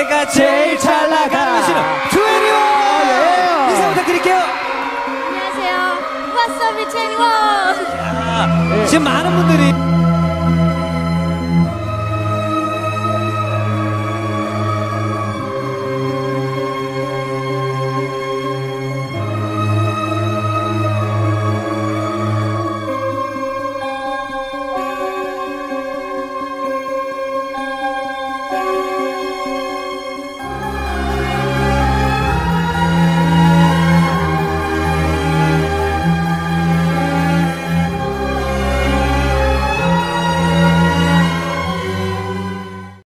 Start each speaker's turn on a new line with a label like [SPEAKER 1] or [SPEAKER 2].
[SPEAKER 1] 내가 제일 잘 나가는 것이는 21! 인사 부탁드릴게요.
[SPEAKER 2] 안녕하세요. What's up, 21?
[SPEAKER 1] 지금 많은 분들이